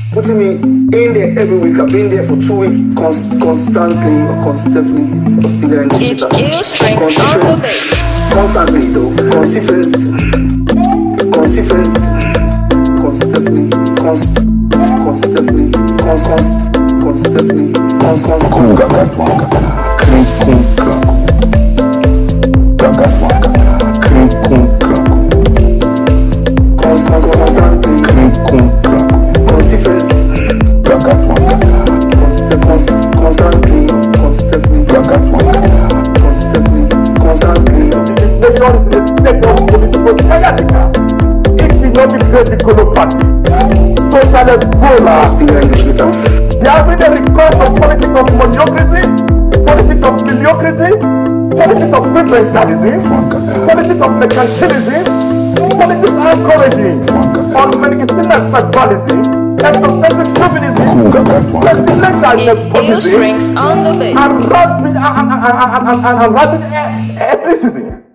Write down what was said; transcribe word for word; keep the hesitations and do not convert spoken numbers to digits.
putting me in there every week. I've been there for two weeks, const constantly or constantly. It's Ill Strings on the bass. Constantly though, consistency, consistency, constantly, const, constantly, constant, constantly, constant. Kunga gatwanga, kring kunga, gatwanga, kring kunga, constant, constantly, kring kunga, consistency, gatwanga, constant, constant, constantly, constantly, gatwanga. constantly, constantly. If you not be great Piccolo party, socialist Bola, Speak English with them. they are having a record of politics of mediocrity, politics of mediocrity, politics of preferentialism, politics of mercantilism, politics of encouraging, on medicinal sexuality, ethnocentric chauvinism, presidential It's Ill nepotism, Strings on the bass. and rapid and, and, and, and, and, and rapid ethnicity.